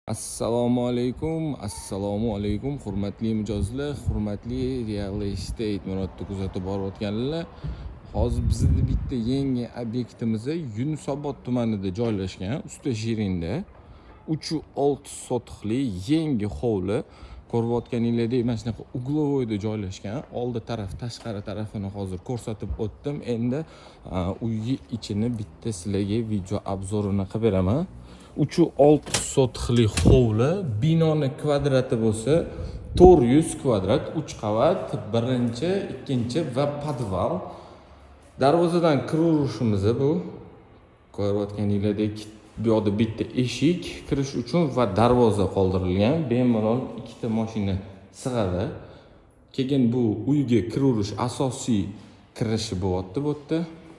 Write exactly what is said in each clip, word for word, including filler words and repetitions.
Assalomu alaykum, assalomu alaykum, hurmatli mijozlar, hurmatli real estate Murodni kuzatib borayotganlar. Hozir bizning bitta yangi obyektimiz Yunusobod tumanida joylashgan, Usta Shirinda uch nuqta olti sotixli yangi hovli. Ko'rayotganinglardek mana shunaqa uglovoyda joylashgan. Oldi taraf, tashqari tarafini hozir ko'rsatib o'tdim. Endi uyning ichini bitta sizlarga video obzorini qilib beraman. uch nuqta olti sotixli hovli, binoni kvadrati bo'lsa to'rt yuz kvadrat, uch qavat, birinchi, ikkinchi va podval. Darvozadan kiraverishimiz bu. Ko'rayotganinglardek bu yerda bitta eshik kirish uchun va darvoza qoldirilgan. Bemalol ikkita mashina sig'adi. Keyin bu uyga kiraverish asosiy kirishi bo'lyapti bu yerda.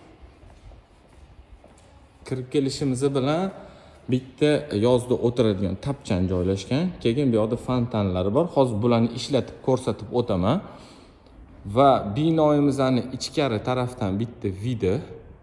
Kirib kelishimiz bilan bitta yozda o'tiradigan tapchan joylashgan. Keyin bu yerda fontanlari bor. Hozir bularni ishlatib ko'rsatib o'taman. Va binoyimizning ichkari tarafdan bitta vida.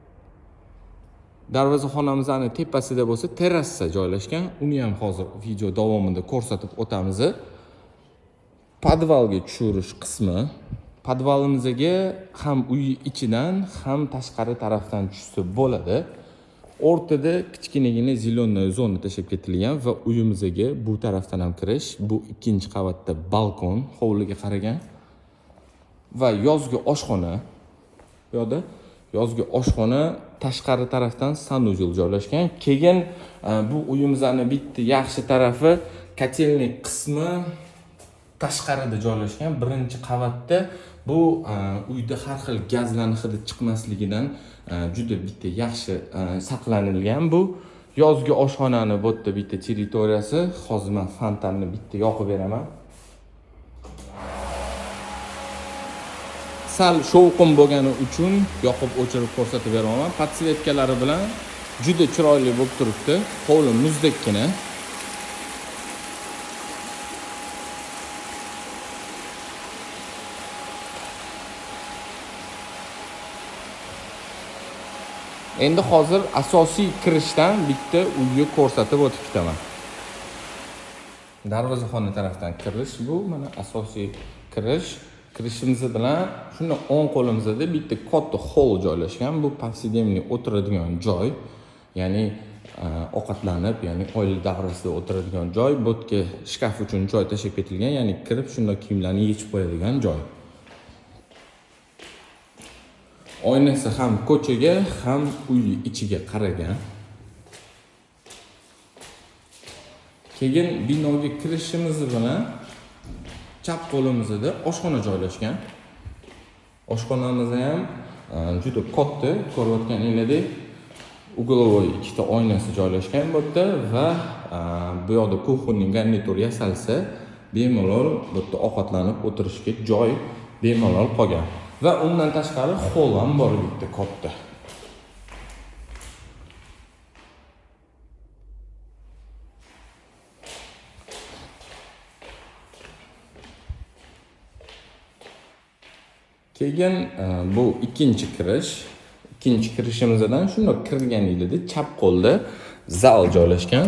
Darvozaxonamizning tepasida bo'lsa terrasa joylashgan. Uni ham hozir video davomida ko'rsatib o'tamiz. Podvalga tushirish qismi. Podvalimizga ham uy ichidan, ham tashqari tarafdan tushsa bo'ladi. O'rtada kichkinagina zelenoy zona tashib ketilgan va uyimizga bu tarafdan ham kirish. Bu ikkinchi qavatda balkon, hovliga qaragan. Va yozgi oshxona. Bu yerda yozgi oshxona, tashqari tarafdan sanuzel joylashgan. Keyin bu uyimizning bitta yaxshi tarafi kotelnik qismi tashqarida joylashgan. Birinchi qavatda bu uyda har xil gazlarning hidi chiqmasligidan juda bitta yaxshi saqlanilgan. Bu yozgi oshxonani bu yerda bitta territoriyasi. Hozir men fontanni bitta yoqib beraman. Sal shovqin bo'lgani uchun yoqib o'chirib ko'rsatib beraman. Podsvetkalari bilan juda chiroyli bo'lib turibdi. Hovli muzdekkina. Endi hozir asosiy kirishdan bitta uyga ko'rsatib o'tib ketaman. Darvozaxona tarafdan kirish bu, mana asosiy kirish. Kirishimiz bilan shuni o'ng qo'limizda bitta katta hol joylashgan. Bu повседневный o'tiradigan joy. Ya'ni ovqatlanib, ya'ni oila davrasida o'tiradigan joy. Bu yerga shkaf uchun joy tashib ketilgan, ya'ni kirib shunday kiyimlarni yechib qo'yadigan joy. Oynasi ham ko'chaga, ham uy ichiga qaragan. Keyin binoga kirishimiz bilan chap qo'limizda oshxona joylashgan. Oshxonamiz ham juda katta, ko'rayotganinglardek uglovoy ikkita oynasi joylashgan bu yerda va bu yoqda kuxonning garnitur yasalsa, bemalol bu yerda ovqatlanib o'tirishga joy bemalol qolgan. Va undan tashqari hol ham bor bitta katta. Keyin bu ikkinchi kirish. Ikkinchi kirishimizdan shunday kirganingizda chap qo'lda zal joylashgan.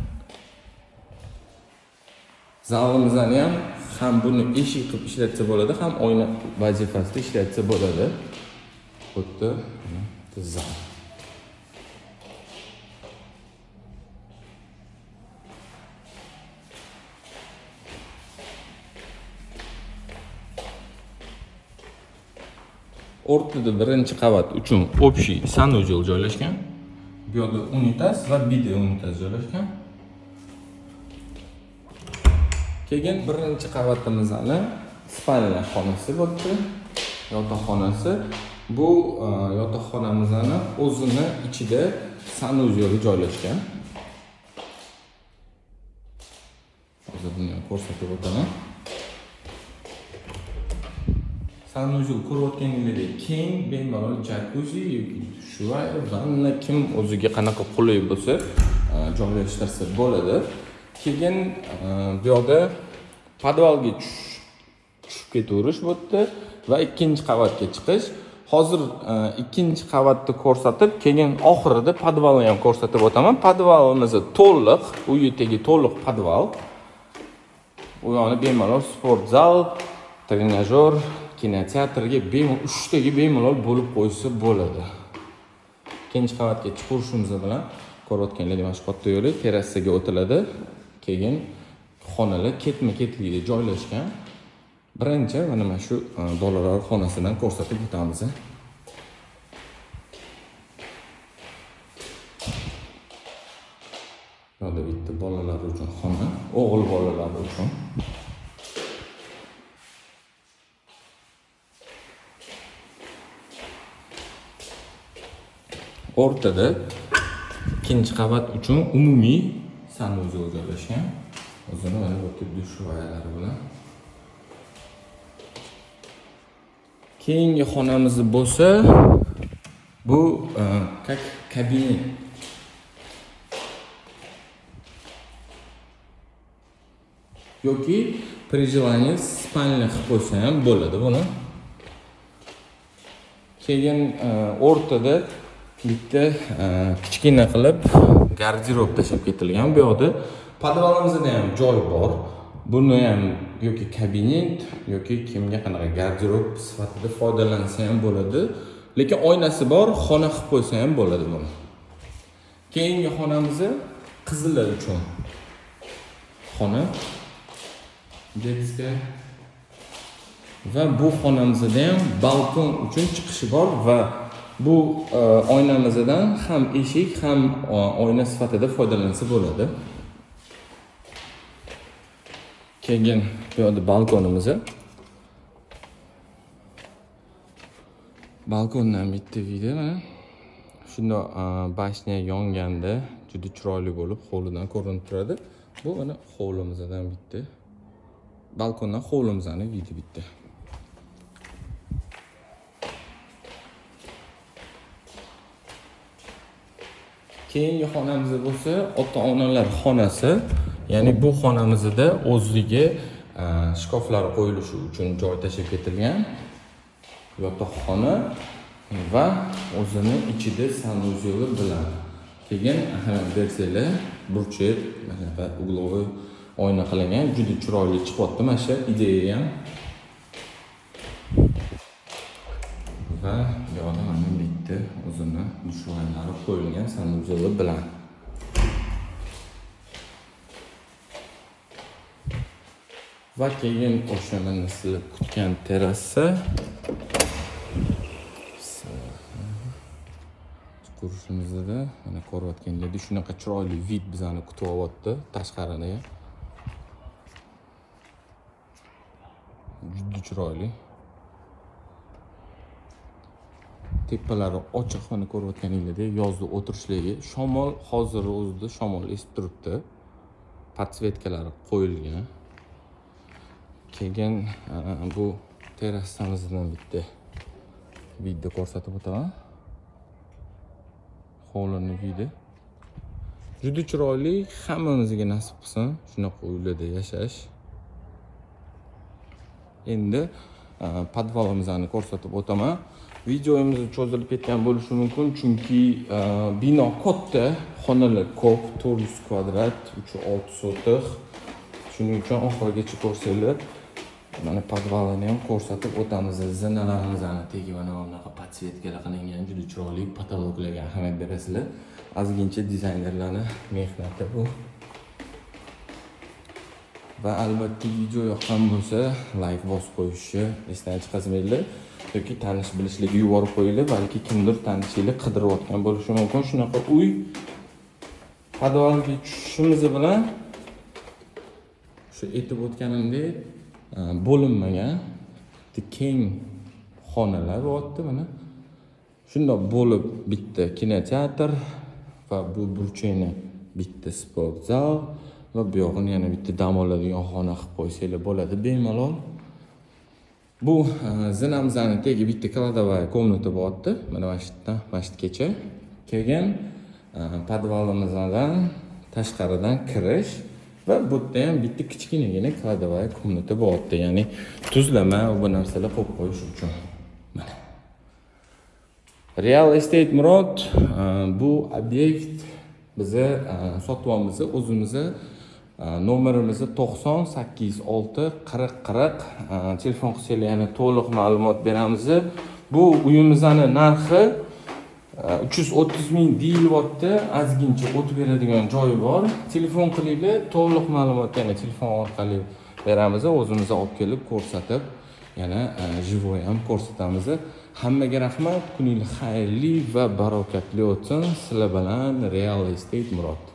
Zalimizdan ham ham buni eshik qilib ishlatsa bo'ladi, ham oyna vazifasida ishlatsa bo'ladi. Xuddi zal. O'rtada birinchi qavat uchun общий sanuzel joylashgan. Bu yerda unitaz va bidet unitaz joylashgan. Keyin birinchi qavatimizning spalna xonasi bo'ldi. Yotoqxonasi. Bu yotoqxonamizning o'zini ichida sanuzeli joylashgan. Hozir buni ko'rsatib o'taman. Sanuzel ko'rayotganinglardek keng, bemalol jacuzzi yoki shuvar, vanna kim o'ziga qanaqa qulay bo'lsa joylashtirsa bo'ladi. Keyin bu yerda podvalga tushib ketaverish bu yerda va ikkinchi qavatga chiqish. hozir ikkinchi qavatni ko'rsatib, keyin oxirida podvalni ham ko'rsatib o'taman. Podvalimiz to'liq, uyi tegi to'liq podval. U yoni bemalol sport zal, trenajyor, kinoteatrga bemalol uchtaga bemalol bo'lib qo'ysa bo'ladi. Ikkinchi qavatga chiqishimiz bilan ko'rayotganlar mana shu katta yo'li terrasaga o'tiladi. Keyin xonalar ketma-ketlikda joylashgan. Birinchi mana shu bolalar xonasidan ko'rsatib o'tamiz. Yo'lda bitta bolalar uchun xona, o'g'il bolalar uchun. O'rtada ikkinchi qavat uchun umumiy sanuzel joylashgan. O'zini mana bu dush voyalari bilan. Keyingi xonamiz bo'lsa, bu как kabinet. Yoki при желании spalni qilib qo'ysa ham bo'ladi buni. Keyin o'rtada bitta kichkina qilib garderob tashab ketilgan. Bu yoqda podvalimizda ham joy bor. Buni ham yoki kabinet yoki kimga qanaqa garderob sifatida foydalansa ham bo'ladi. Lekin oynasi bor, xona qilib qo'ysa ham bo'ladi buni. Keyingi xonamiz qizlar uchun xona. Detska. Va bu xonamizda ham balkon uchun chiqishi bor va bu oynamizdan ham eshik, ham oyna sifatida foydalansa bo'ladi. Keyin bu yerda balkonimiz. Balkondan bitta video mana. Shunda bashnya yonganda juda chiroyli bo'lib hovlidan ko'rinib turadi. Bu mana hovlimizdan bitta. Balkondan hovlimizdan video bitta. Keyingi xonamiz bo'lsa, ota-onalar xonasi. Ya'ni bu xonamizda o'ziga shkaflar qo'yilishi uchun joy tashib ketilgan. Yotoqxona va o'zini ichida sanuzeli bilan. Keyin ahamiyat bersanglar, burchak, mana uglovoy oyna qilingan, juda chiroyli chiqyapti mana shu ideya ham. Va yo'lda mana bitta o'zini dushmanlari qo'yilgan sanuzeli bilan. Va keyin o'sha mana sizlar kutgan terrasa. Qurishimizda mana ko'rayotganingizda shunaqa chiroyli vid bizani kutib olyapti tashqariga. Juda chiroyli. Tepalari ochiq, mana ko'rayotganingizda yozda o'tirishlarga shamol hozir o'zida shamol esib turibdi. Podsvetkalari qo'yilgan. Keyin bu terrasamizdan bitta video ko'rsatib o'taman. Hovlining vidi. Juda chiroyli, hammamizga nasib qilsin shunaqa uylarda yashash. Endi podvalimizni ko'rsatib o'taman. Videomiz cho'zilib ketgan bo'lishi mumkin, chunki bino katta, xonalar ko'p, to'rt yuz kvadrat, uch yuz olti sotix. Shuning uchun oxirigacha ko'rsanglar, mana podvalini ham ko'rsatib o'tamiz. Zinalarimizni tegi mana bunaqa podsvetkalar qilingan, juda chiroyli patologlarga ahamiyat berasizlar. Ozgincha dizaynerlarning mehnati bu. Va albatta video yoqqan bo'lsa, like bosib qo'yishni esdan chiqarmanglar. Yoki tanish bilishlarga yuborib qo'yinglar, balki kimdir tanishinglar qidirayotgan bo'lishi mumkin. Shunaqa uy podvalga tushishimiz bilan shu aytib o'tganimdek bo'linmagan keng xonalar bo'lyapti mana. Shundoq bo'lib bitta kinoteatr va bu burchakni bitta sport zal va bu yog'ini yana bitta dam oladigan xona qilib qo'ysanglar bo'ladi bemalol. Bu zinamizning tegi bitta kladovaya komnata bo'lyapti. Mana mana shu yerdan mana shu yergacha. Keyin podvalimizdan tashqaridan kirish va bu yerda ham bitta kichkinagina kladovaya komnata bo'lyapti. Ya'ni tuzlama va bu narsalar qo'yib qo'yish uchun. Mana. Real Estate Murod bu obyekt bizni sotuvamiz, o'zimizni nomerimizni to'qson sakkiz olti qirq qirq telefon qilsanglar yana to'liq ma'lumot beramiz. Bu uyimizni narxi uch yuz o'ttiz ming deyilyapti. Ozgincha o'tib beradigan joyi bor. Telefon qilinglar, to'liq ma'lumot yana telefon orqali beramiz. O'zimiz olib kelib ko'rsatib, yana живой ham ko'rsatamiz. Hammaga rahmat, kuningiz xayrli va barokatli o'tsin. Sizlar bilan Real Estate Murod.